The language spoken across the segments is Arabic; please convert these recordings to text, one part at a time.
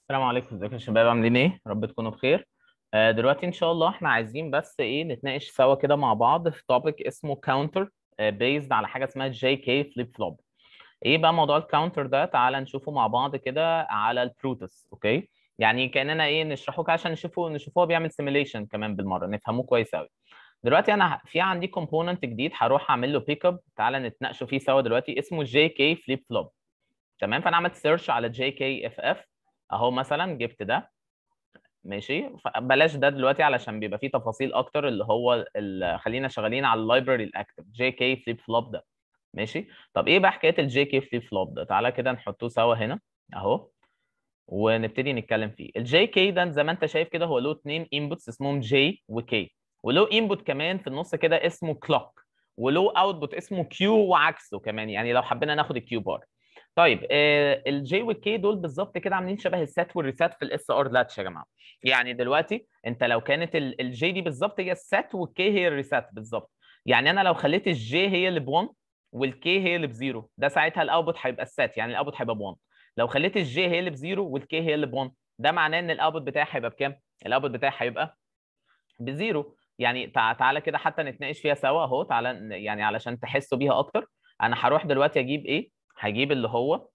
السلام عليكم، ازيكم يا شباب؟ عاملين ايه؟ رب تكونوا بخير. دلوقتي ان شاء الله احنا عايزين بس ايه نتناقش سوا كده مع بعض في توبيك اسمه كاونتر بيزد على حاجه اسمها جي كي فليب فلوب. ايه بقى موضوع الكاونتر ده؟ تعالى نشوفه مع بعض كده على البروتوس. اوكي، يعني كاننا ايه نشرحه كده عشان نشوفه هو بيعمل سيميليشن كمان بالمره نفهمه كويس قوي. دلوقتي انا في عندي كومبوننت جديد هروح اعمل له بيك اب، تعالى نتناقشوا فيه سوا دلوقتي، اسمه جي كي فليب فلوب. تمام، فانا عملت سيرش على جي كي اف اف اهو، مثلا جبت ده. ماشي، بلاش ده دلوقتي علشان بيبقى فيه تفاصيل اكتر، اللي هو خلينا شغالين على اللايبراري الاكتف جي كي فليب فلوب ده. ماشي، طب ايه بقى حكايه الجي كي فليب فلوب ده؟ تعالى كده نحطه سوا هنا اهو، ونبتدي نتكلم فيه. الجي كي ده زي ما انت شايف كده هو له اتنين انبوتس اسمهم جي وكي، وله انبوت كمان في النص كده اسمه كلوك، وله اوتبوت اسمه كيو وعكسه كمان، يعني لو حبينا ناخد الكيو بار. طيب الجي والكي دول بالظبط كده عاملين شبه السات والريسات في الاس ار لاتش يا جماعه. يعني دلوقتي انت لو كانت الجي دي بالظبط هي السات والكي هي الريسات بالظبط. يعني انا لو خليت الجي هي اللي ب1 والكي هي اللي بزيرو، ده ساعتها الاوتبوت هيبقى السات، يعني الاوتبوت هيبقى ب1. لو خليت الجي هي اللي بزيرو والكي هي اللي ب1، ده معناه ان الاوتبوت بتاعي هيبقى بكام؟ الاوتبوت بتاعي هيبقى بزيرو. يعني تعالى كده حتى نتناقش فيها سوا اهو، تعالى يعني علشان تحسوا بيها اكتر. انا هروح دلوقتي اجيب ايه؟ هجيب اللي هو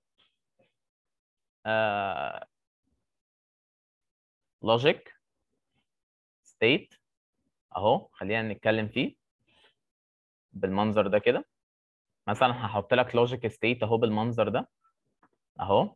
لوجيك ستيت اهو، خلينا نتكلم فيه بالمنظر ده كده. مثلا هحط لك لوجيك ستيت اهو بالمنظر ده اهو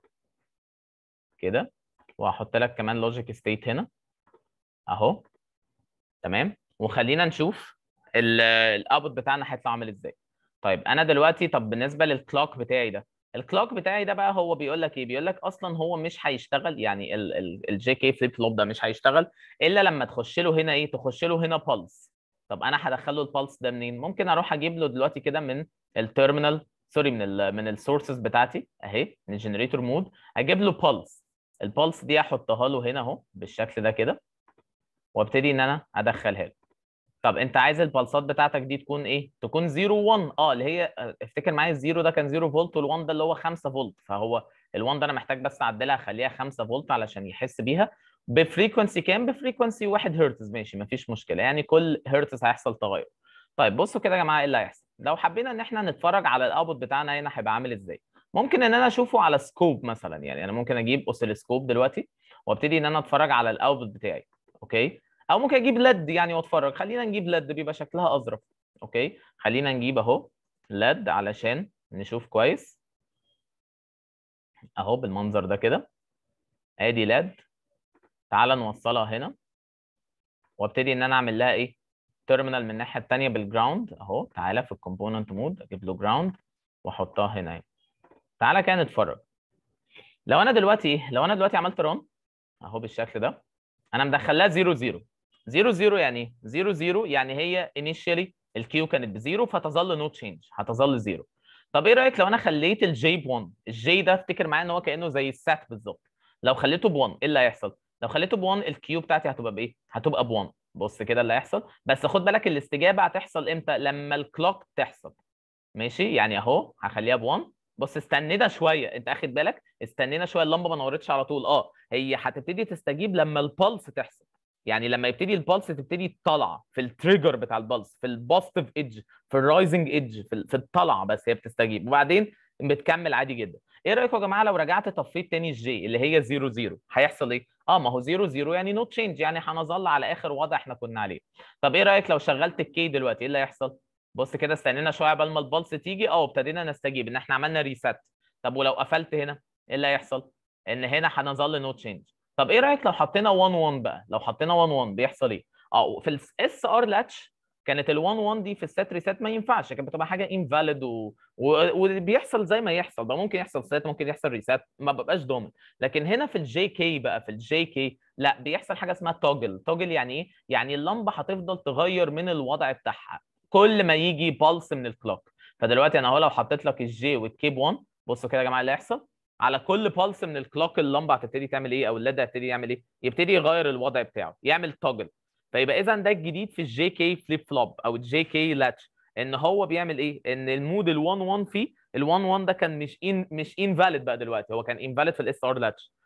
كده، وهحط لك كمان لوجيك ستيت هنا اهو. تمام، وخلينا نشوف الاوتبوت بتاعنا هيطلع عامل ازاي. طيب انا دلوقتي، طب بالنسبه للكلوك بتاعي ده، الكلوك بتاعي ده بقى هو بيقول لك ايه؟ بيقول لك اصلا هو مش هيشتغل، يعني الجي كي فليب فلوب ده مش هيشتغل الا لما تخش له هنا ايه؟ تخش له هنا بالس. طب انا هدخل له البالس ده منين؟ ممكن اروح اجيب له دلوقتي كده من التيرمينال، سوري، من السورسز بتاعتي اهي، من الجنريتور مود، اجيب له بالس. البالس دي احطها له هنا اهو بالشكل ده كده، وابتدي ان انا ادخلها له. طب انت عايز البلصات بتاعتك دي تكون ايه؟ تكون 0 1، اللي هي افتكر معايا الزيرو ده كان 0 فولت، وال1 ده اللي هو 5 فولت، فهو ال1 ده انا محتاج بس اعدلها اخليها 5 فولت علشان يحس بيها. بفريكونسي كام؟ بفريكونسي 1 هرتز. ماشي، مفيش مشكله، يعني كل هرتز هيحصل تغير. طيب بصوا كده يا جماعه، ايه اللي هيحصل لو حبينا ان احنا نتفرج على الاوتبوت بتاعنا هنا؟ هيبقى عامل ازاي؟ ممكن ان انا اشوفه على سكوب مثلا، يعني انا ممكن اجيب اوسيلوسكوب دلوقتي وابتدي ان انا اتفرج على الاوتبوت بتاعي. اوكي، او ممكن اجيب لد يعني واتفرج. خلينا نجيب لد بيبقى شكلها اظرف. اوكي، خلينا نجيب اهو لد علشان نشوف كويس اهو بالمنظر ده كده. ادي لد، تعال نوصلها هنا وابتدي ان انا اعمل لها ايه؟ تيرمينال من الناحيه الثانيه بالجراوند اهو. تعالى في الكومبوننت مود اجيب له جراوند واحطها هنا اهي. تعالى كده نتفرج. لو انا دلوقتي عملت ران اهو بالشكل ده، انا مدخلها 0 0. 0 0 يعني ايه؟ 0 0 يعني هي انيشالي الكيو كانت بزيرو، فتظل نو تشينج، هتظل زيرو. طب ايه رايك لو انا خليت الجي ب 1؟ الجي ده افتكر معايا ان هو كانه زي السات بالظبط. لو خليته ب 1 ايه اللي هيحصل؟ لو خليته ب 1 الكيو بتاعتي هتبقى بايه؟ هتبقى ب 1. بص كده اللي هيحصل، بس خد بالك الاستجابه هتحصل امتى؟ لما الكلوك تحصل. ماشي، يعني اهو هخليها ب1. بص استنينا شويه، انت اخد بالك؟ استنينا شويه، اللمبه ما نورتش على طول. هي هتبتدي تستجيب لما البلس تحصل، يعني لما يبتدي البلس تبتدي طالعه في التريجر بتاع البلس، في البوزيتيف ايدج، في الرايزنج ايدج، في الطلعه، بس هي بتستجيب وبعدين بتكمل عادي جدا. ايه رايكم يا جماعه لو رجعت طفيت تاني الجي اللي هي 0 0؟ هيحصل ايه؟ ما هو 0 0 يعني نو تشينج، يعني هنظل على اخر وضع احنا كنا عليه. طب ايه رايك لو شغلت الكي دلوقتي؟ ايه اللي هيحصل؟ بص كده، استنينا شويه قبل ما البلس تيجي، ابتدينا نستجيب ان احنا عملنا ريسات. طب ولو قفلت هنا ايه اللي هيحصل؟ ان هنا هنظل نو تشينج. طب ايه رايك لو حطينا 1 1 بقى؟ لو حطينا 1 1 بيحصل ايه؟ في الاس ار لاتش كانت ال 1 1 دي في السات ريسات ما ينفعش، كانت بتبقى حاجه انفاليد وبيحصل زي ما يحصل بقى، ممكن يحصل سات ممكن يحصل ريسات، ما ببقاش ضامن. لكن هنا في الجي كي بقى، في الجي كي لا، بيحصل حاجه اسمها توجل. توجل يعني ايه؟ يعني اللمبه هتفضل تغير من الوضع بتاعها كل ما يجي بالس من الكلوك. فدلوقتي انا اهو لو حطيت لك الجي والكيب 1، بصوا كده يا جماعه اللي هيحصل. على كل بالس من الكلوك اللمبه هتبتدي تعمل ايه؟ او الليد هيبتدي يعمل ايه؟ يبتدي يغير الوضع بتاعه، يعمل توجل. فيبقى اذا ده الجديد في الجي كي فليب فلوب او الجي كي لاتش، ان هو بيعمل ايه؟ ان المود ال1 1 فيه ال1 1 ده كان مش انفاليد بقى، دلوقتي هو كان انفاليد في الاس ار لاتش.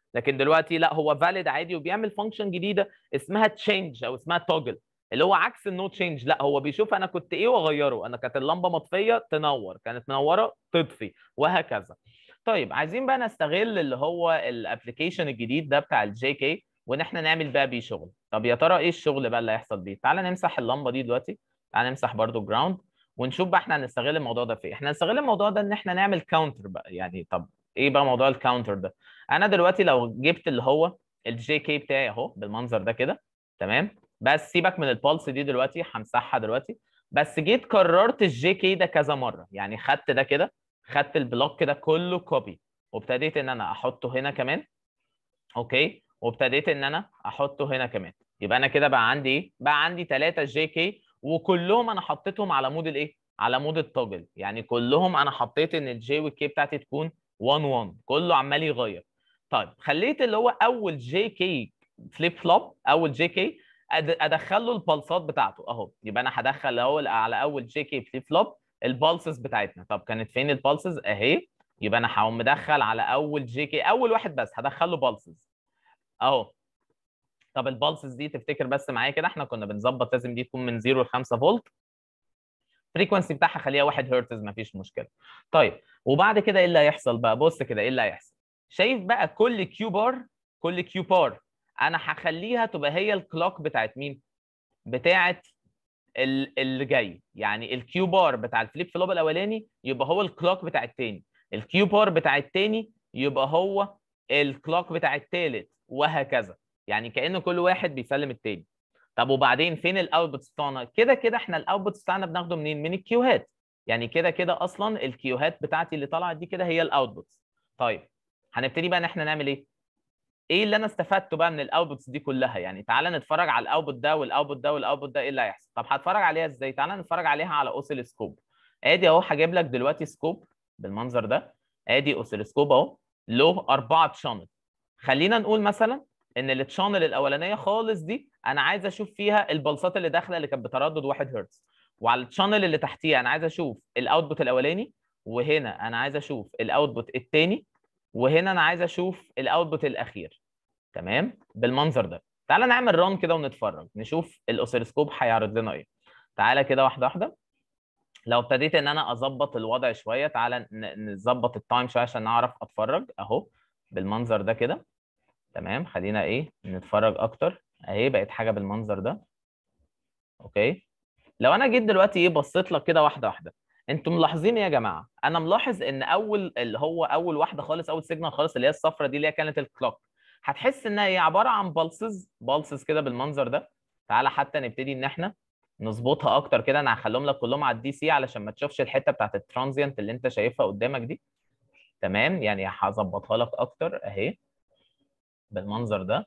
لكن دلوقتي لا، هو فاليد عادي وبيعمل فانكشن جديده اسمها تشينج او اسمها توجل، اللي هو عكس النو تشينج. لا، هو بيشوف انا كنت ايه واغيره، انا كانت اللمبه مطفيه تنور، كانت منوره تطفي، وهكذا. طيب عايزين بقى نستغل اللي هو الابلكيشن الجديد ده بتاع الجي كي، وان احنا نعمل بقى بيه شغل. طب يا ترى ايه الشغل بقى اللي هيحصل بيه؟ تعالى نمسح اللمبه دي دلوقتي، تعالى نمسح برده جراوند، ونشوف بقى احنا هنستغل الموضوع ده في ايه. احنا هنستغل الموضوع ده ان احنا نعمل كاونتر بقى. يعني طب ايه بقى موضوع الكاونتر ده؟ انا دلوقتي لو جبت اللي هو الجي كي بتاعي اهو بالمنظر ده كده، تمام، بس سيبك من البالس دي دلوقتي، همسحها دلوقتي. بس جيت كررت الجي كي ده كذا مره، يعني خدت ده كده، خدت البلوك كده كله كوبي، وابتديت ان انا احطه هنا كمان، اوكي، وابتديت ان انا احطه هنا كمان. يبقى انا كده بقى عندي ايه؟ بقى عندي 3 جي كي، وكلهم انا حطيتهم على مود الايه؟ على مود التوجل. يعني كلهم انا حطيت ان الجي والكي بتاعتي تكون 1 1، كله عمال يغير. طيب خليت اللي هو اول جي كي فليب فلوب، اول جي كي ادخل له البلصات بتاعته اهو. يبقى انا هدخل اهو على اول جي كي فليب فلوب البالسز بتاعتنا. طب كانت فين البالسز؟ اهي. يبقى انا هقوم مدخل على اول جي كي اول واحد بس هدخل له بالسز اهو. طب البالسز دي تفتكر بس معايا كده، احنا كنا بنظبط لازم دي تكون من 0 ل 5 فولت، فريكونسي بتاعها خليها 1 هرتز مفيش مشكله. طيب وبعد كده ايه اللي هيحصل بقى؟ بص كده ايه اللي هيحصل. شايف بقى كل كيو بار، كل كيو بار انا هخليها تبقى هي الكلوك بتاعت مين؟ بتاعت اللي جاي. يعني الكيو بار بتاع الفليب فلوب الاولاني يبقى هو الكلوك بتاع الثاني، الكيو بار بتاع الثاني يبقى هو الكلوك بتاع الثالث، وهكذا. يعني كأن كل واحد بيسلم الثاني. طب وبعدين فين الاوتبوت بتاعنا؟ كده كده احنا الاوتبوت بتاعنا بناخده منين؟ من الكيوهات. يعني كده كده اصلا الكيوهات بتاعتي اللي طلعت دي كده هي الاوتبوت. طيب هنبتدي بقى ان احنا نعمل ايه اللي انا استفدته بقى من الاوتبوتس دي كلها؟ يعني تعالى نتفرج على الاوتبوت ده والاوتبوت ده والاوتبوت ده، ايه اللي هيحصل؟ طب هتفرج عليها ازاي؟ تعالى نتفرج عليها على اوسيلوسكوب. ادي اهو هجيب لك دلوقتي سكوب بالمنظر ده، ادي اوسيلوسكوب اهو له 4 شانل. خلينا نقول مثلا ان التشانل الاولانيه خالص دي انا عايز اشوف فيها البلصات اللي داخله اللي كانت بتردد 1 هرتز، وعلى التشانل اللي تحتيها انا عايز اشوف الاوتبوت الاولاني، وهنا انا عايز اشوف الاوتبوت الثاني، وهنا انا عايز اشوف الاوتبوت الاخير. تمام بالمنظر ده. تعالى نعمل ران كده ونتفرج نشوف الاوسيلوسكوب هيعرض لنا ايه. تعالى كده واحده واحده. لو ابتديت ان انا اظبط الوضع شويه، تعالى نظبط التايم شويه عشان نعرف اتفرج اهو بالمنظر ده كده. تمام خلينا ايه نتفرج اكتر. اهي بقت حاجه بالمنظر ده. اوكي. لو انا جيت دلوقتي ايه بصيت لك كده واحده واحده، انتم ملاحظين ايه يا جماعه؟ انا ملاحظ ان اول اللي هو اول واحده خالص، اول سيجنال خالص اللي هي الصفرة دي اللي هي كانت الكلوك، هتحس انها هي عباره عن بالسز كده بالمنظر ده. تعالى حتى نبتدي ان احنا نظبطها اكتر كده. انا هخليهم لك كلهم على الدي سي علشان ما تشوفش الحته بتاعت الترانزيانت اللي انت شايفها قدامك دي. تمام يعني هظبطها لك اكتر اهي بالمنظر ده.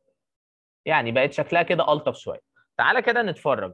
يعني بقت شكلها كده الطف شويه. تعالى كده نتفرج.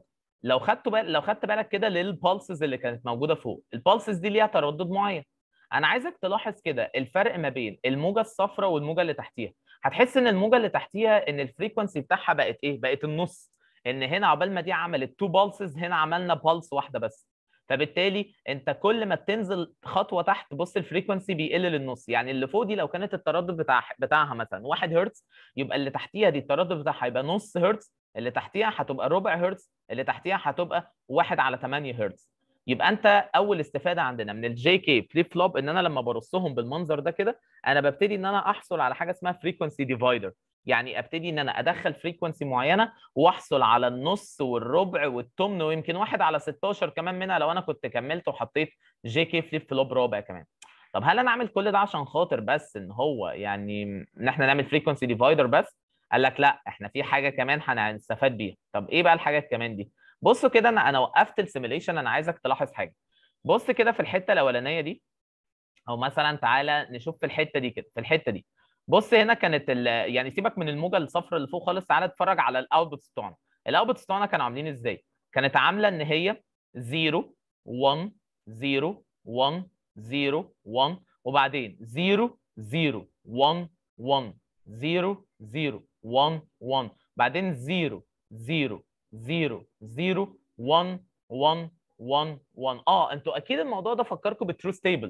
لو خدت بالك كده للبالسز اللي كانت موجوده فوق، البالسز دي ليها تردد معين. انا عايزك تلاحظ كده الفرق ما بين الموجه الصفراء والموجه اللي تحتيها. هتحس ان الموجه اللي تحتيها ان الفريكونسي بتاعها بقت ايه؟ بقت النص. ان هنا عقبال ما دي عملت 2 بالسز، هنا عملنا بالس واحده بس. فبالتالي انت كل ما بتنزل خطوه تحت بص الفريكونسي بيقل للنص. يعني اللي فوق دي لو كانت التردد بتاعها مثلا 1 هرتز، يبقى اللي تحتيها دي التردد بتاعها هيبقى نص هرتز، اللي تحتيها هتبقى ربع هرتز، اللي تحتيها هتبقى 1 على 8 هرتز. يبقى انت اول استفاده عندنا من الجي كي فليب فلوب ان انا لما برصهم بالمنظر ده كده، انا ببتدي ان انا احصل على حاجه اسمها فريكونسي ديفايدر. يعني ابتدي ان انا ادخل فريكونسي معينه واحصل على النص والربع والثمن ويمكن 1 على 16 كمان منها لو انا كنت كملت وحطيت جي كي فليب فلوب رابع كمان. طب هل انا اعمل كل ده عشان خاطر بس ان هو يعني ان احنا نعمل فريكونسي ديفايدر بس؟ قال لك لا، احنا في حاجه كمان هنستفاد بيها. طب ايه بقى الحاجات كمان دي؟ بصوا كده انا وقفت السيميليشن. انا عايزك تلاحظ حاجه. بص كده في الحته الاولانيه دي، او مثلا تعالى نشوف في الحته دي كده، في الحته دي. بص هنا كانت يعني سيبك من الموجه الصفراء اللي فوق خالص، تعالى اتفرج على الاوتبوتس بتوعنا. الاوتبوتس بتوعنا كانوا عاملين ازاي؟ كانت عامله ان هي 0 1 0 1 0 1، وبعدين 0 0 1 1 0 0 1 1، بعدين 0 0 0 0 1 1 1 1. انتوا اكيد الموضوع ده فكركم بالتروث تيبل.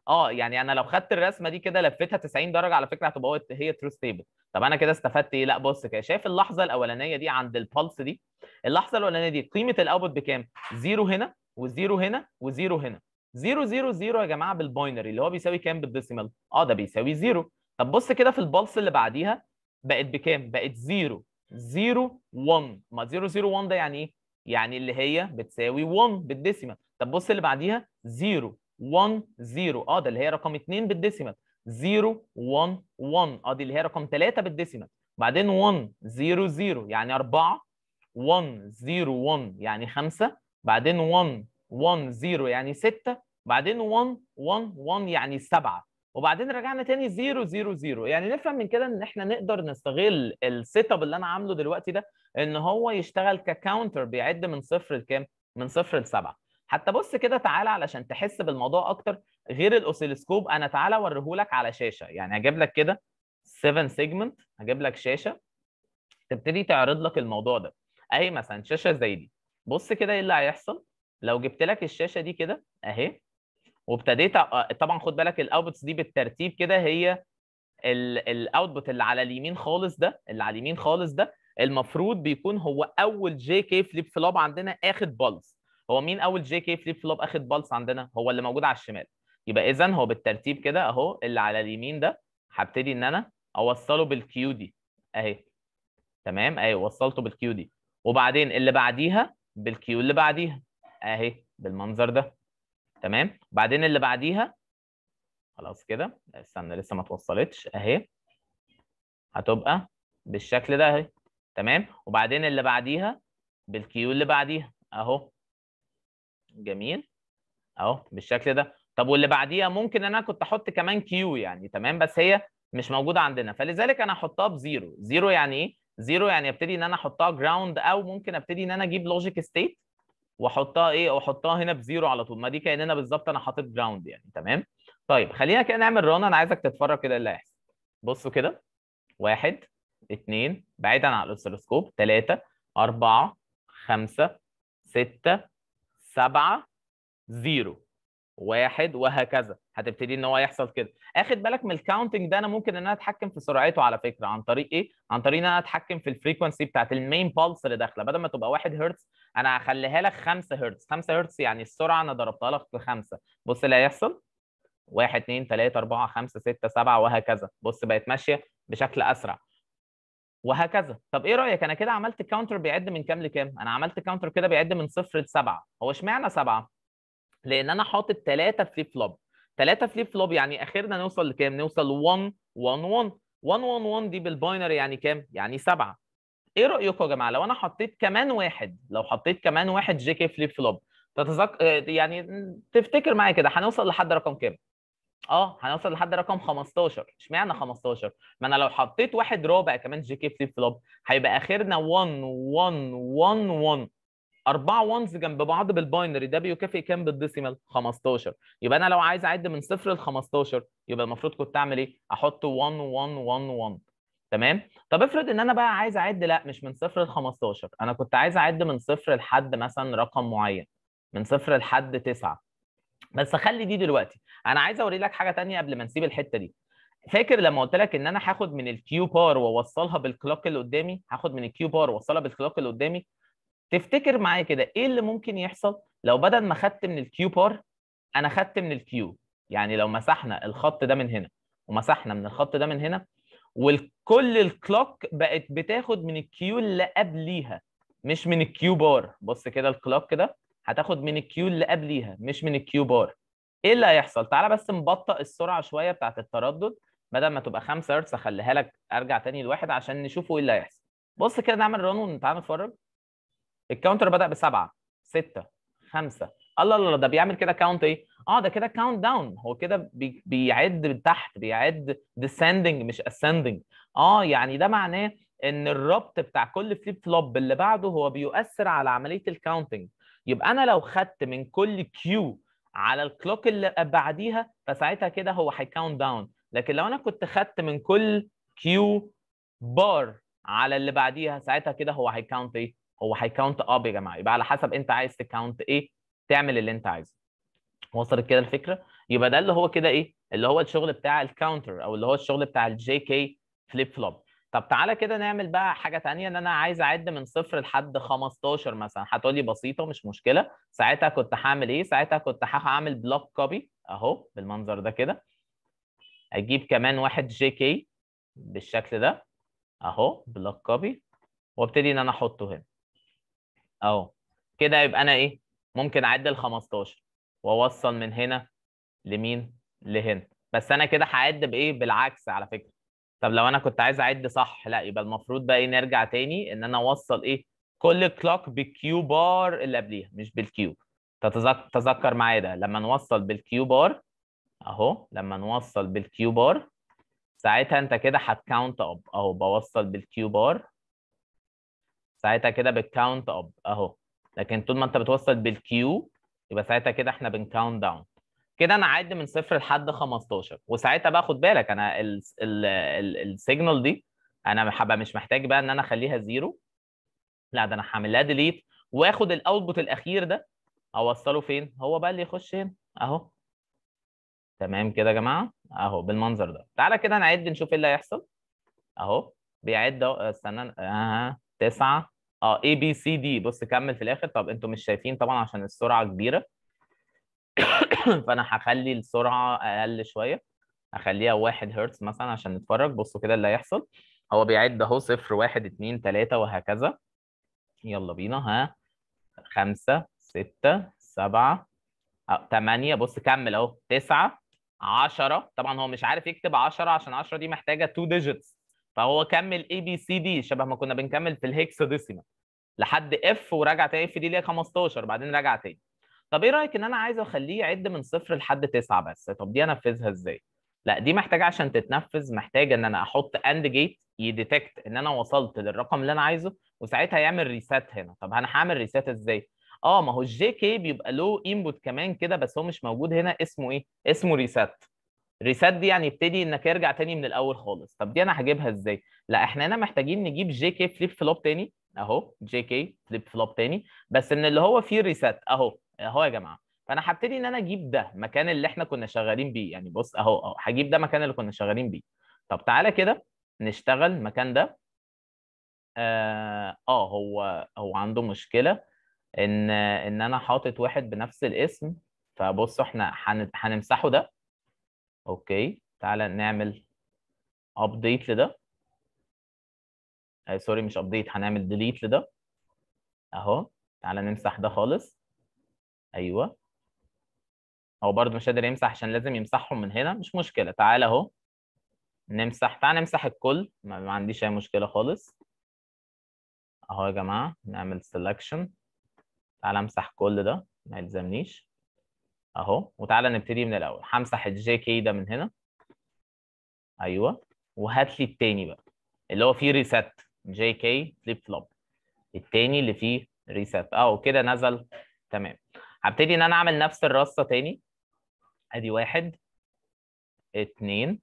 يعني انا لو خدت الرسمه دي كده لفيتها 90 درجه على فكره هتبقى هي ترو ستيبل. طب انا كده استفدت ايه؟ لا بص كده، شايف اللحظه الاولانيه دي عند البلس دي، اللحظه الاولانيه دي قيمه الاوتبوت بكام؟ 0 هنا وزيرو هنا وزيرو هنا. 0 0 0 يا جماعه بالباينري اللي هو بيساوي كام بالديسيمال؟ ده بيساوي 0. طب بص كده في البلس اللي بعديها بقت بكام؟ بقت 0 0 1. ما 0 0 1 ده يعني ايه؟ يعني اللي هي بتساوي 1 بالديسيمال. طب بص اللي بعديها 0 1 0 ده اللي هي رقم 2 بالديسيمال. 0 1 1 دي اللي هي رقم 3 بالديسيمال. بعدين 1 0 0 يعني 4. 1 0 1 يعني 5. بعدين 1 1 0 يعني 6. بعدين 1 1 1 يعني 7. وبعدين رجعنا تاني 0 0 0. يعني نفهم من كده ان احنا نقدر نستغل السيت اب اللي انا عامله دلوقتي ده ان هو يشتغل ككاونتر بيعد من صفر لكام؟ من صفر لسبعه. حتى بص كده تعالى علشان تحس بالموضوع اكتر، غير الاوسيلوسكوب انا تعالى اوريهولك على شاشه. يعني هجيب لك كده 7 سيجمنت، هجيب لك شاشه تبتدي تعرض لك الموضوع ده. اهي مثلا شاشه زي دي. بص كده ايه اللي هيحصل لو جبت لك الشاشه دي كده اهي، وابتديت طبعا خد بالك الاوتبوتس دي بالترتيب كده، هي الاوتبوت اللي على اليمين خالص ده، اللي على اليمين خالص ده المفروض بيكون هو اول جي كي فليب فلوب عندنا اخد بالز. هو مين اول جي كي فليب فلوب اخد بالز عندنا؟ هو اللي موجود على الشمال. يبقى اذا هو بالترتيب كده اهو، اللي على اليمين ده هبتدي ان انا اوصله بالكيو دي اهي. تمام اهي وصلته بالكيو دي. وبعدين اللي بعديها بالكيو اللي بعديها اهي بالمنظر ده. تمام. بعدين اللي بعديها خلاص كده، استنى لسه ما اتوصلتش اهي، هتبقى بالشكل ده اهي. تمام. وبعدين اللي بعديها بالكيو اللي بعديها اهو. جميل اهو بالشكل ده. طب واللي بعديها ممكن انا كنت احط كمان كيو يعني، تمام، بس هي مش موجوده عندنا فلذلك انا احطها بزيرو. زيرو يعني ايه؟ زيرو يعني ابتدي ان انا احطها جراوند، او ممكن ابتدي ان انا اجيب لوجيك ستيت واحطها ايه، واحطها هنا بزيرو على طول. ما دي كاننا بالظبط انا حاطط جراوند يعني. تمام. طيب خلينا كده نعمل ران، انا عايزك تتفرج كده اللي هيحصل. بصوا كده، 1 2 بعيدا عن الاوسيلوسكوب، 3 4 5 6 7 0 1 وهكذا. هتبتدي ان هو يحصل كده. اخد بالك من الكاونتنج ده، انا ممكن ان انا اتحكم في سرعته على فكره عن طريق ايه؟ عن طريق ان انا اتحكم في الفريكونسي بتاعت المين بالس اللي داخله. بدل ما تبقى 1 هرتز انا هخليها لك 5 هرتز. 5 هرتز يعني السرعه انا ضربتها لك في 5. بص اللي هيحصل 1 2 3 4 5 6 7 وهكذا. بص بقت ماشيه بشكل اسرع وهكذا. طب ايه رايك انا كده عملت كاونتر بيعد من كام لكام؟ انا عملت كاونتر كده بيعد من 0 ل 7. هو اشمعنى 7؟ لان انا حاطط 3 فليب فلوب. 3 فليب فلوب يعني اخرنا نوصل لكام؟ نوصل 1 1 1. 1 1 1 دي بالباينري يعني كام؟ يعني 7. ايه رايكم يا جماعه لو انا حطيت كمان واحد، لو حطيت كمان واحد جي كي فليب فلوب، يعني تفتكر معايا كده هنوصل لحد رقم كام؟ هنوصل لحد رقم 15. اشمعنى 15؟ ما انا لو حطيت واحد رابع كمان جي كي فليب فلوب هيبقى اخرنا 1 1 1 1. 4 وانز جنب بعض بالباينري ده بيكافئ كام بالديسيمال؟ 15. يبقى انا لو عايز اعد من 0 ل 15 يبقى المفروض كنت اعمل ايه؟ احط 1 1 1 1. تمام. طب افرض ان انا بقى عايز اعد لا مش من 0 ل 15، انا كنت عايز اعد من 0 لحد مثلا رقم معين، من 0 لحد 9. بس خلي دي دلوقتي، انا عايز اوري لك حاجه ثانيه قبل ما نسيب الحته دي. فاكر لما قلت لك ان انا هاخد من الكيو بار واوصلها بالكلوك اللي قدامي؟ هاخد من الكيو بار واوصلها بالكلوك اللي قدامي. تفتكر معايا كده ايه اللي ممكن يحصل لو بدل ما خدت من الكيو بار انا خدت من الكيو؟ يعني لو مسحنا الخط ده من هنا ومسحنا من الخط ده من هنا، وكل الكلوك بقت بتاخد من الكيو اللي قبليها مش من الكيو بار. بص كده الكلوك ده هتاخد من الكيو اللي قبليها مش من الكيو بار. ايه اللي هيحصل؟ تعالى بس نبطئ السرعه شويه بتاعت التردد، بدل ما تبقى 5 هرتز اخليها لك ارجع تاني لواحد عشان نشوفوا ايه اللي هيحصل. بص كده نعمل ران وتعالى نتفرج. الكاونتر بدأ بسبعة 6 5. الله الله ده بيعمل كده كاونت ايه؟ ده كده كاونت داون. هو كده بيعد من تحت، بيعد descending مش ascending. يعني ده معناه ان الربط بتاع كل فليب فلوب اللي بعده هو بيؤثر على عمليه الكاونتنج. يبقى انا لو خدت من كل كيو على الكلوك اللي بعديها فساعتها كده هو هيكاونت داون. لكن لو انا كنت خدت من كل كيو بار على اللي بعديها ساعتها كده هو هيكاونت ايه؟ هو هيكاونت اب يا جماعه. يبقى على حسب انت عايز تكاونت ايه تعمل اللي انت عايزه. وصلت كده الفكره؟ يبقى ده اللي هو كده ايه، اللي هو الشغل بتاع الكاونتر، او اللي هو الشغل بتاع الجي كي فليب فلوب. طب تعالى كده نعمل بقى حاجه ثانيه، ان انا عايز اعد من 0 لحد 15 مثلا. هتقول لي بسيطه مش مشكله. ساعتها كنت هعمل ايه؟ ساعتها كنت هعمل بلوك كوبي اهو بالمنظر ده كده، اجيب كمان واحد جي كي بالشكل ده اهو بلوك كوبي، وابتدي ان انا احطه هنا اهو كده. يبقى انا ايه، ممكن اعد ل 15 واوصل من هنا لمين؟ لهنا. بس انا كده هعد بايه؟ بالعكس على فكره. طب لو انا كنت عايز اعد صح، لا يبقى المفروض بقى ايه، نرجع تاني ان انا اوصل ايه، كل كلوك بالكيو بار اللي قبليها مش بالكيو. تذكر معايا ده، لما نوصل بالكيو بار اهو، لما نوصل بالكيو بار ساعتها انت كده هتكاونت اب اهو، بوصل بالكيو بار ساعتها كده بالكاونت اب اهو. لكن طول ما انت بتوصل بالكيو يبقى ساعتها كده احنا بنكاونت داون. كده انا عد من 0 لحد 15، وساعتها بقى خد بالك انا السيجنال دي انا هبقى مش محتاج بقى ان انا اخليها زيرو، لا ده انا هعمل لها ديليت، واخد الاوتبوت الاخير ده اوصله فين؟ هو بقى اللي يخش هنا اهو. تمام كده يا جماعه اهو بالمنظر ده. تعالى كده نعد نشوف ايه اللي هيحصل اهو. بيعد اهو، استنى 9 اي بي سي دي. بص كمل في الاخر. طب انتوا مش شايفين طبعا عشان السرعه كبيره فانا هخلي السرعه اقل شويه، اخليها 1 هرتز مثلا عشان نتفرج. بصوا كده اللي هيحصل، هو بيعد اهو 0 1 2 3 وهكذا. يلا بينا ها. 5 6 7 8. بص كمل اهو 9 10. طبعا هو مش عارف يكتب 10 عشان 10 دي محتاجه 2 ديجيتس، فهو كمل اي بي سي دي شبه ما كنا بنكمل في الهكساديسيمال لحد اف، ورجع تاني اف دي ليها 15 بعدين رجع تاني. طب ايه رايك ان انا عايز اخليه يعد من 0 لحد 9 بس؟ طب دي انفذها ازاي؟ لا دي محتاجه عشان تتنفذ محتاجه ان انا احط اند جيت يديتكت ان انا وصلت للرقم اللي انا عايزه، وساعتها يعمل ريسات هنا. طب انا هعمل ريسات ازاي؟ ما هو الجي كي بيبقى له انبوت كمان كده بس هو مش موجود هنا، اسمه ايه؟ اسمه ريسات. ريسات دي يعني يبتدي انك يرجع تاني من الاول خالص. طب دي انا هجيبها ازاي؟ لا احنا هنا محتاجين نجيب جي كي فليب فلوب تاني اهو، جي كي فليب فلوب تاني بس ان اللي هو فيه ريسات اهو اهو يا جماعه. فانا هبتدي ان انا اجيب ده مكان اللي احنا كنا شغالين بيه، يعني بص اهو هجيب ده مكان اللي كنا شغالين بيه. طب تعالى كده نشتغل مكان ده. هو عنده مشكله ان انا حاطط واحد بنفس الاسم. فبصوا احنا هنمسحه ده. اوكي تعالى نعمل ابديت لده. سوري مش ابديت، هنعمل ديليت لده اهو. تعالى نمسح ده خالص. ايوه هو برضه مش قادر يمسح عشان لازم يمسحهم من هنا، مش مشكله. تعالى اهو نمسح، تعالى نمسح الكل، ما عنديش اي مشكله خالص اهو يا جماعه. نعمل سelection، تعالى امسح كل ده ما يلزمنيش اهو. وتعالى نبتدي من الاول. همسح الجي كي ده من هنا ايوه، وهات لي التاني بقى اللي هو فيه ريسيت، جي كي فليب فلوب التاني اللي فيه ريسيت اهو كده نزل. تمام. هبتدي ان انا اعمل نفس الرصه تاني. ادي 1 2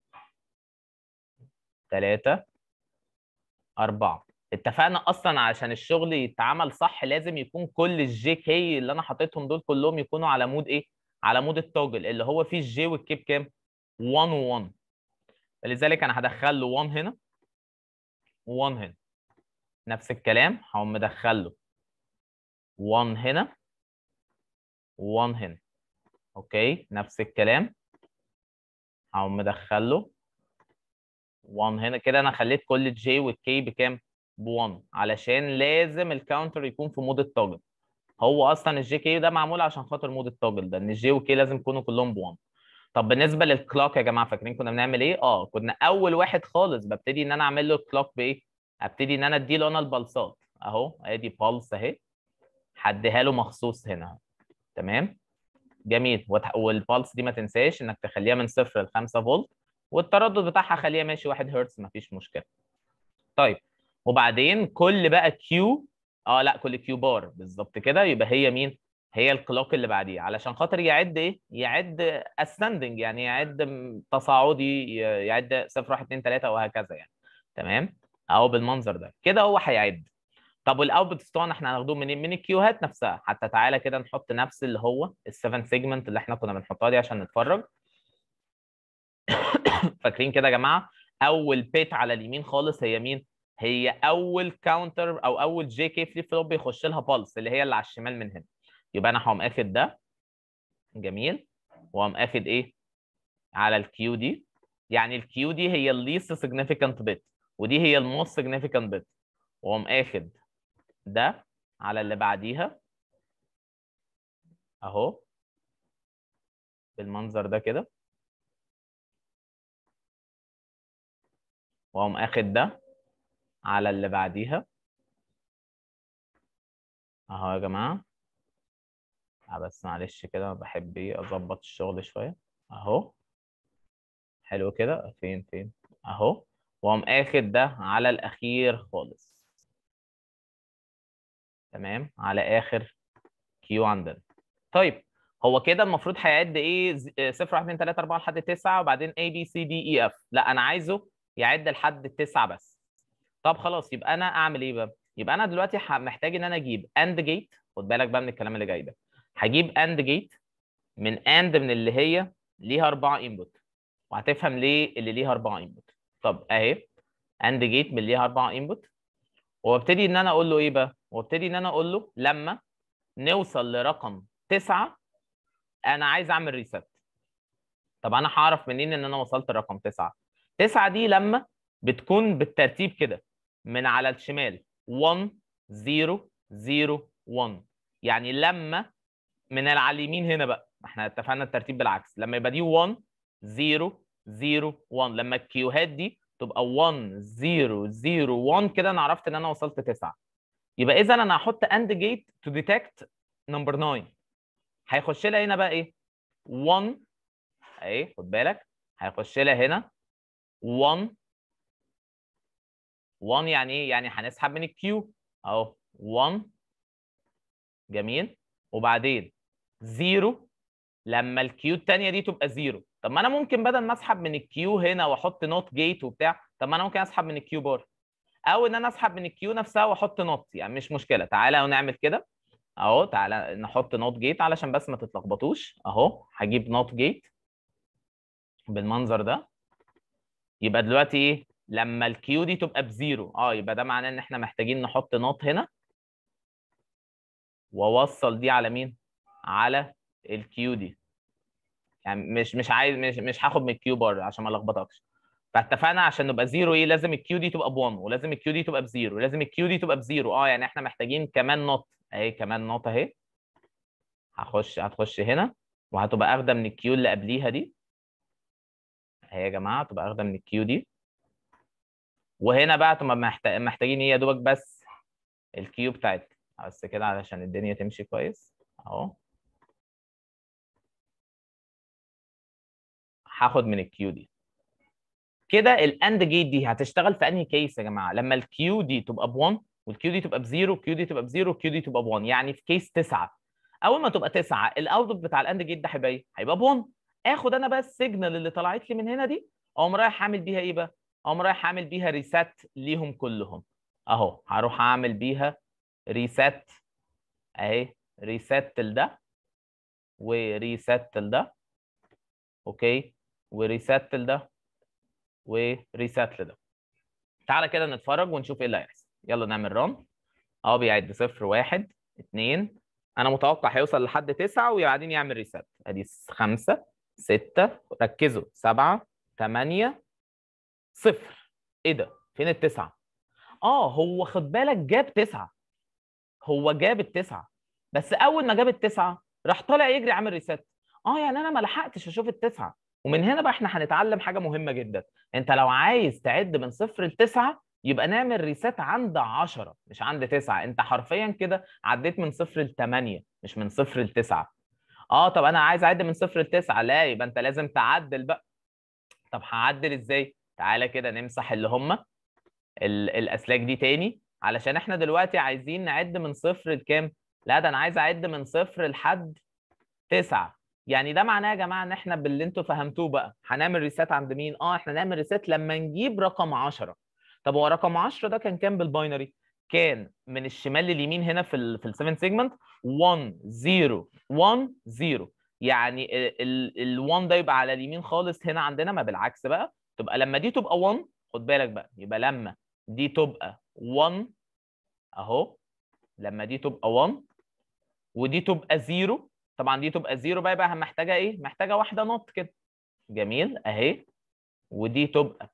3 4. اتفقنا اصلا عشان الشغل يتعمل صح لازم يكون كل الجي كي اللي انا حاططهم دول كلهم يكونوا على مود ايه؟ على مود التوجل اللي هو فيه الجي والكي بكام؟ 1 و1. فلذلك انا هدخل له 1 هنا و1 هنا. نفس الكلام هقوم مدخل له 1 هنا و1 هنا. اوكي نفس الكلام هقوم مدخل له 1 هنا. كده انا خليت كل الجي والكي بكام؟ ب1 علشان لازم الكاونتر يكون في مود التوجل. هو اصلا الجي كي ده معمول عشان خاطر مود التوجل ده، ان الجي والكي لازم يكونوا كلهم ب1. طب بالنسبه للكلوك يا جماعه فاكرين كنا بنعمل ايه؟ كنا اول واحد خالص ببتدي ان انا اعمل له كلوك بايه؟ ابتدي ان انا ادي له انا البلصات اهو. ادي بالس اهي هديها له مخصوص هنا. تمام جميل. والبالس دي ما تنساش انك تخليها من 0 ل 5 فولت، والتردد بتاعها خليها ماشي 1 هرتز مفيش مشكله. طيب وبعدين كل بقى كيو، لا كل كيو بار بالظبط كده يبقى هي مين؟ هي الكلوك اللي بعديه علشان خاطر يعد ايه؟ يعد اسندنج يعني يعد تصاعدي، يعد 0 1 2 3 وهكذا يعني. تمام اهو بالمنظر ده كده هو هيعد. طب والاوتبوت بتوعنا احنا هناخدوه منين؟ من الكيوهات نفسها. حتى تعالى كده نحط نفس اللي هو ال7 سيجمنت اللي احنا كنا بنحطها دي عشان نتفرج. فاكرين كده يا جماعه؟ اول بيت على اليمين خالص هي مين؟ هي اول كاونتر او اول جي كي فليب فلوب بيخش لها بالس، اللي هي اللي على الشمال من هنا. يبقى انا هقوم اخد ده، جميل، واقوم اخد ايه على الكيو دي. يعني الكيو دي هي الليست سيجنيفيكانت بت، ودي هي الموست سيجنيفيكانت بت، واقوم اخد ده على اللي بعديها اهو بالمنظر ده كده، واقوم اخد ده على اللي بعديها اهو يا جماعه. بس معلش كده بحب ايه اظبط الشغل شويه اهو. حلو كده. فين اهو. واقوم اخد ده على الاخير خالص، تمام، على اخر كيو عندنا. طيب هو كده المفروض هيعد ايه 0 1 2 3 4 لحد 9 وبعدين A B C D E F. لا انا عايزه يعد لحد 9 بس. طب خلاص، يبقى انا اعمل ايه بقى؟ يبقى انا دلوقتي محتاج ان انا اجيب اند جيت. خد بالك بقى من الكلام اللي جاي ده. هجيب اند جيت من اند من اللي هي ليها 4 انبوت، وهتفهم ليه اللي ليها 4 انبوت. طب اهي اند جيت من ليها 4 انبوت، وابتدي ان انا اقول له ايه بقى؟ وابتدي ان انا اقول له لما نوصل لرقم 9 انا عايز اعمل ريست. طب انا هعرف منين ان انا وصلت لرقم 9؟ 9 دي لما بتكون بالترتيب كده من على الشمال 1 0 0 1. يعني لما من على اليمين هنا بقى، احنا اتفقنا الترتيب بالعكس، لما يبقى دي 1 0 0 1، لما الكيوهات دي تبقى 1 0 0 1 كده انا عرفت ان انا وصلت 9. يبقى اذا انا هحط اند جيت تو ديتكت نمبر 9. هيخش لها هنا بقى ايه؟ 1 اهي، خد بالك، هيخش لها هنا 1. 1 يعني ايه؟ يعني هنسحب من الكيو اهو 1، جميل، وبعدين 0 لما الكيو الثانيه دي تبقى 0. طب ما انا ممكن بدل ما اسحب من الكيو هنا واحط نوت جيت وبتاع، طب ما انا ممكن اسحب من الكيو بار، او ان انا اسحب من الكيو نفسها واحط نوت، يعني مش مشكله. تعالى ونعمل كده اهو. تعالى نحط نوت جيت علشان بس ما تتلخبطوش اهو. هجيب نوت جيت بالمنظر ده. يبقى دلوقتي ايه؟ لما الكيو دي تبقى بزيرو يبقى ده معناه ان احنا محتاجين نحط نوت هنا، واوصل دي على مين؟ على الكيو دي. يعني مش عايز، مش هاخد من الكيو بار عشان ما الخبطكش. فاتفقنا عشان نبقى زيرو ايه؟ لازم الكيو دي تبقى ب1، ولازم الكيو دي تبقى بزيرو، ولازم الكيو دي تبقى بزيرو. يعني احنا محتاجين كمان نوت اهي، كمان نوت اهي. هتخش هنا وهتبقى اخده من الكيو اللي قبليها دي اهي يا جماعه، تبقى اخده من الكيو دي. وهنا بقى تبقى محتاجين ايه يا دوبك؟ بس الكيو بتاعتنا بس كده علشان الدنيا تمشي كويس اهو. هاخد من الكيو دي كده. الاند جيت دي هتشتغل في انهي كيس يا جماعه؟ لما الكيو دي تبقى ب1 والكيو دي تبقى ب0 والكيو دي تبقى ب0 والكيو دي تبقى ب1، يعني في كيس 9. اول ما تبقى 9 الاوتبوت بتاع الاند جيت ده هيبقى ايه؟ هيبقى ب1. اخد انا بقى السيجنال اللي طلعت لي من هنا دي، اقوم رايح اعمل بيها ايه بقى؟ اقوم رايح اعمل بيها ريسات ليهم كلهم اهو. هروح اعمل بيها ريسات اهي، ريسات لده وريسات لده، اوكي، وريسات لده وريسات لده. تعالى كده نتفرج ونشوف ايه اللي هيحصل. يلا نعمل ران اهو. بيعد 0 1 2. انا متوقع هيوصل لحد 9 وبعدين يعمل ريسات. ادي 5 6، ركزوا، 7 8 0. ايه ده؟ فين التسعه؟ هو خد بالك جاب 9. هو جاب التسعه، بس اول ما جاب التسعه راح طالع يجري عامل ريسات. يعني انا ما لحقتش اشوف التسعه. ومن هنا بقى احنا هنتعلم حاجه مهمه جدا. انت لو عايز تعد من 0 ل9 يبقى نعمل ريسات عند 10 مش عند 9. انت حرفيا كده عديت من 0 ل8 مش من 0 ل9. طب انا عايز اعد من 0 ل9، لا يبقى انت لازم تعدل بقى. طب هعدل ازاي؟ تعالى كده نمسح اللي هم الاسلاك دي تاني، علشان احنا دلوقتي عايزين نعد من 0 لكام؟ لا ده انا عايز اعد من 0 لحد 9. يعني ده معناه يا جماعه ان احنا باللي انتوا فهمتوه بقى هنعمل ريسات عند مين؟ احنا نعمل ريسات لما نجيب رقم 10. طب هو رقم 10 ده كان كام بالباينري؟ كان من الشمال لليمين هنا في ال7 سيجمنت 1 0 1 0. يعني ال1 ده يبقى على اليمين خالص هنا عندنا، ما بالعكس بقى، تبقى لما دي تبقى 1 خد بالك بقى، يبقى لما دي تبقى 1 اهو، لما دي تبقى 1 ودي تبقى 0، طبعا دي تبقى 0 بقى، يبقى محتاجه ايه؟ محتاجه واحده نوت كده. جميل اهي. ودي تبقى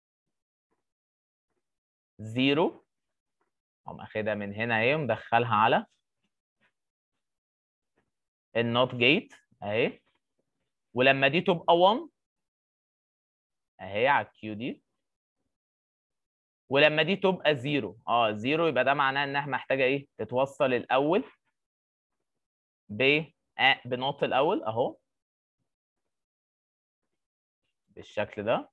0، اقوم اخدها من هنا اهي ومدخلها على النوت جيت اهي. ولما دي تبقى 1 اهي على الكيو دي. ولما دي تبقى 0 0، يبقى ده معناه انها محتاجه ايه؟ تتوصل الاول بنوت الاول اهو بالشكل ده،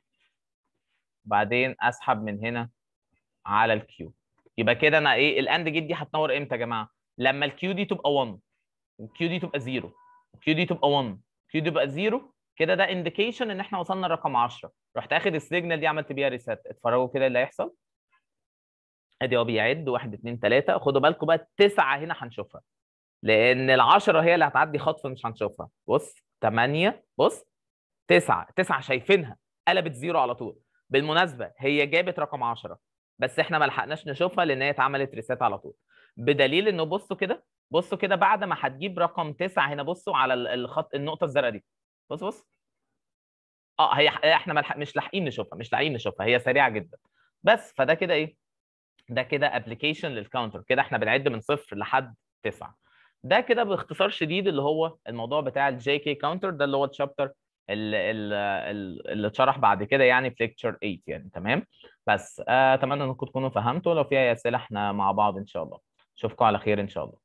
بعدين اسحب من هنا على الكيو. يبقى كده انا ايه؟ الاند جيت دي هتنور امتى يا جماعه؟ لما الكيو دي تبقى 1 والكيو دي تبقى 0 والكيو دي تبقى 1 والكيو دي تبقى 0. كده ده انديكيشن ان احنا وصلنا لرقم 10. رحت اخد السيجنال دي عملت بيها ريسيت. اتفرجوا كده اللي هيحصل. ادي هو بيعد 1 2 3. خدوا بالكم بقى التسعه هنا هنشوفها، لان ال10 هي اللي هتعدي خطف مش هنشوفها. بص 8، بص 9 9 شايفينها قلبت 0 على طول. بالمناسبه هي جابت رقم 10 بس احنا ما لحقناش نشوفها لان هي اتعملت ريسيت على طول. بدليل انه بصوا كده، بصوا كده بعد ما هتجيب رقم 9 هنا، بصوا على الخط النقطه الزرقاء دي. بص بص. هي احنا مش لاحقين نشوفها، مش لاحقين نشوفها، هي سريعه جدا. بس فده كده ايه؟ ده كده ابلكيشن للكاونتر. كده احنا بنعد من 0 لحد 9. ده كده باختصار شديد اللي هو الموضوع بتاع الجي كي كاونتر. ده اللي هو الشابتر اللي اتشرح بعد كده يعني في ليكتشر 8 يعني. تمام. بس اتمنى انكم تكونوا فهمتوا. لو في اي اسئله احنا مع بعض ان شاء الله. اشوفكم على خير ان شاء الله.